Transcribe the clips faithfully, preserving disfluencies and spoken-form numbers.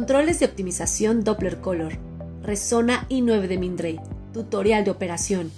Controles de optimización Doppler Color. Resona i nueve de Mindray. Tutorial de operación.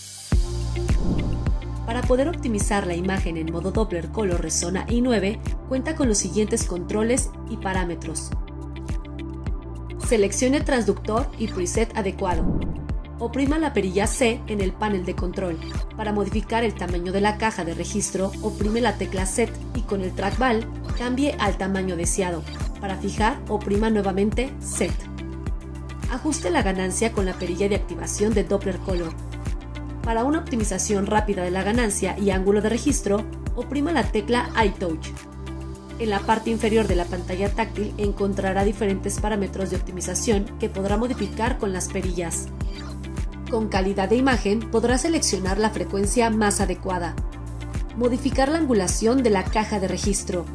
Para poder optimizar la imagen en modo Doppler Color Resona i nueve, cuenta con los siguientes controles y parámetros. Seleccione transductor y preset adecuado. Oprima la perilla C en el panel de control. Para modificar el tamaño de la caja de registro, oprime la tecla Set y con el trackball cambie al tamaño deseado. Para fijar, oprima nuevamente Set. Ajuste la ganancia con la perilla de activación de Doppler Color. Para una optimización rápida de la ganancia y ángulo de registro, oprima la tecla iTouch. En la parte inferior de la pantalla táctil encontrará diferentes parámetros de optimización que podrá modificar con las perillas. Con calidad de imagen podrá seleccionar la frecuencia más adecuada, modificar la angulación de la caja de registro,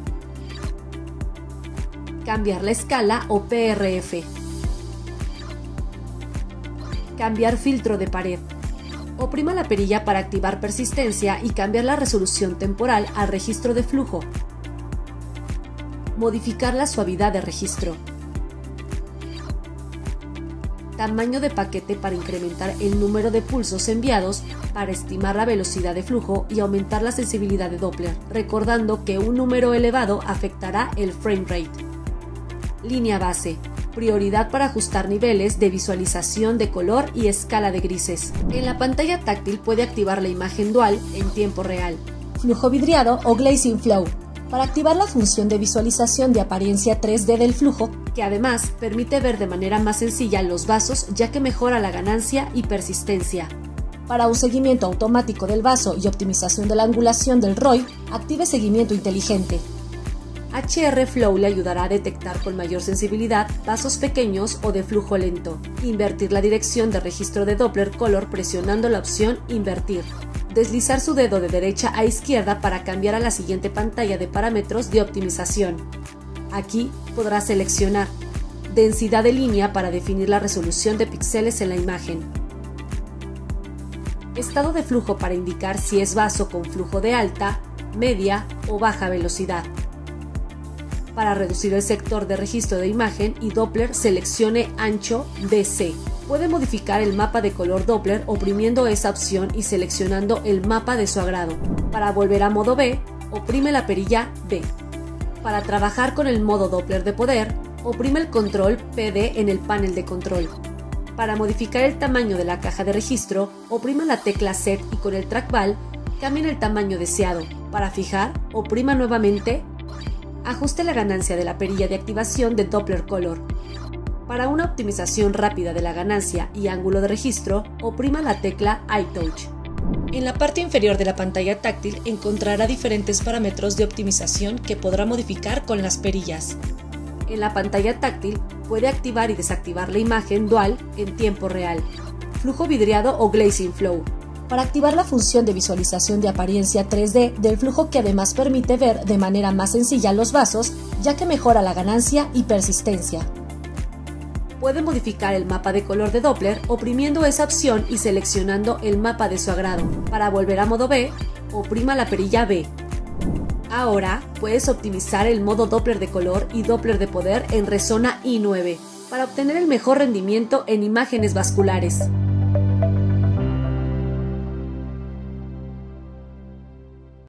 cambiar la escala o P R F, cambiar filtro de pared. Oprima la perilla para activar persistencia y cambiar la resolución temporal al registro de flujo, modificar la suavidad de registro, tamaño de paquete para incrementar el número de pulsos enviados para estimar la velocidad de flujo y aumentar la sensibilidad de Doppler, recordando que un número elevado afectará el frame rate. Línea base. Prioridad para ajustar niveles de visualización de color y escala de grises. En la pantalla táctil puede activar la imagen dual en tiempo real. Flujo vidriado o Glazing Flow. Para activar la función de visualización de apariencia tres D del flujo, que además permite ver de manera más sencilla los vasos ya que mejora la ganancia y persistencia. Para un seguimiento automático del vaso y optimización de la angulación del R O I, active seguimiento inteligente. H R Flow le ayudará a detectar con mayor sensibilidad vasos pequeños o de flujo lento. Invertir la dirección de registro de Doppler Color presionando la opción Invertir. Deslizar su dedo de derecha a izquierda para cambiar a la siguiente pantalla de parámetros de optimización. Aquí podrá seleccionar densidad de línea para definir la resolución de píxeles en la imagen. Estado de flujo para indicar si es vaso con flujo de alta, media o baja velocidad. Para reducir el sector de registro de imagen y Doppler, seleccione ancho D C. Puede modificar el mapa de color Doppler oprimiendo esa opción y seleccionando el mapa de su agrado. Para volver a modo B, oprime la perilla B. Para trabajar con el modo Doppler de poder, oprime el control P D en el panel de control. Para modificar el tamaño de la caja de registro, oprima la tecla Set y con el trackball cambie el tamaño deseado. Para fijar, oprima nuevamente. Ajuste la ganancia de la perilla de activación de Doppler Color. Para una optimización rápida de la ganancia y ángulo de registro, oprima la tecla iTouch. En la parte inferior de la pantalla táctil encontrará diferentes parámetros de optimización que podrá modificar con las perillas. En la pantalla táctil puede activar y desactivar la imagen dual en tiempo real, flujo vidriado o Glazing Flow. Para activar la función de visualización de apariencia tres D del flujo que además permite ver de manera más sencilla los vasos, ya que mejora la ganancia y persistencia. Puede modificar el mapa de color de Doppler oprimiendo esa opción y seleccionando el mapa de su agrado. Para volver a modo B, oprima la perilla B. Ahora puedes optimizar el modo Doppler de color y Doppler de poder en Resona i nueve para obtener el mejor rendimiento en imágenes vasculares.